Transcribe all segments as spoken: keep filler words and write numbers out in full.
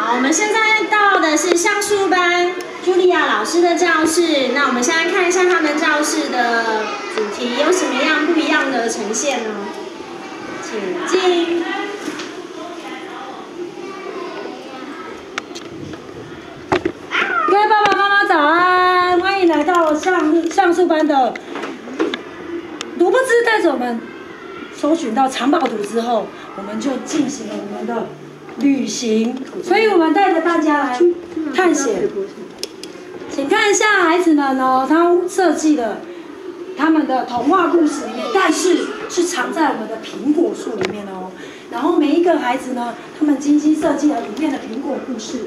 好，我们现在到的是橡树班茱莉亚老师的教室。那我们现在看一下他们教室的主题有什么样不一样的呈现呢？请进。各位爸爸妈妈早安，欢迎来到橡橡树班的萝卜汁带着我们搜寻到藏宝图之后，我们就进行了我们的旅行，所以我们带着大家来探险。请看一下孩子们哦，他设计了他们的童话故事里面，但是是藏在我们的苹果树里面哦。然后每一个孩子呢，他们精心设计了里面的苹果故事。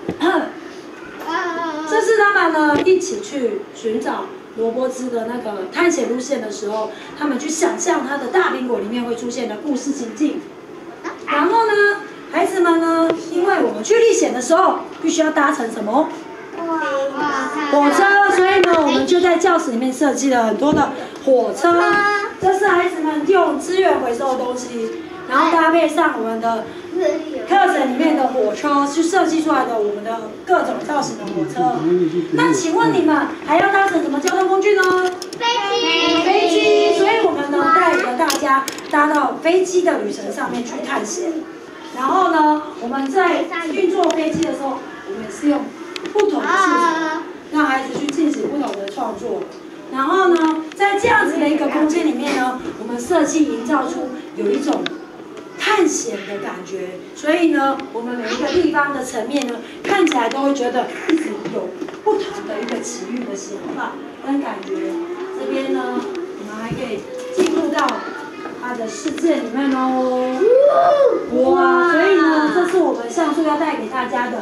这是他们呢一起去寻找萝卜汁的那个探险路线的时候，他们去想象他的大苹果里面会出现的故事情境。然后呢，孩子们呢，因为我们去历险的时候必须要搭乘什么？火车，所以呢，我们就在教室里面设计了很多的火车。这是孩子们用资源回收的东西，然后搭配上我们的课程里面的火车，去设计出来的我们的各种造型的火车。那请问你们还要搭乘什么交通工具呢？ 飞机。 飞机，所以我们呢带着大家搭到飞机的旅程上面去探险。然后呢，我们在运作飞机的时候，我们是用不同的素材，让孩子去进行不同的创作。然后呢，在这样子的一个空间里面呢，我们设计营造出有一种探险的感觉。所以呢，我们每一个地方的层面呢，看起来都会觉得一直有不同的一个奇遇的想法跟感觉。这边呢，我们还可以进入到它的世界里面哦。哇！所以呢，这是我们橡树要带给大家的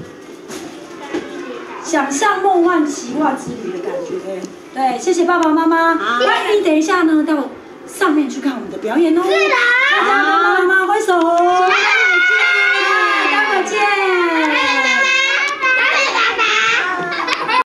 想象梦幻奇幻之旅的感觉。对，谢谢爸爸妈妈。欢迎等一下呢到上面去看我们的表演哦。大家跟爸爸妈妈挥手。